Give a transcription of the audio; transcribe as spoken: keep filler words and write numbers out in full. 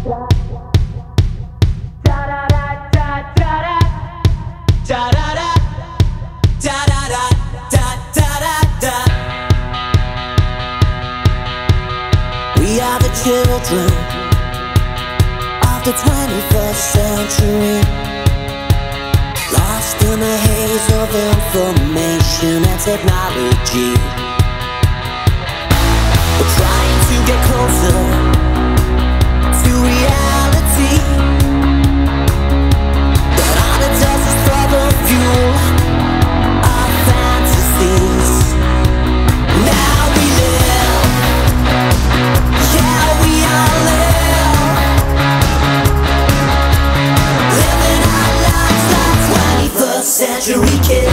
We are the children of the twenty-first century, lost in the haze of information and technology. We're trying to get closer to reality, but all it does is further fuel our fantasies. Now we live, yeah, we all live, living our lives like twenty-first century kids.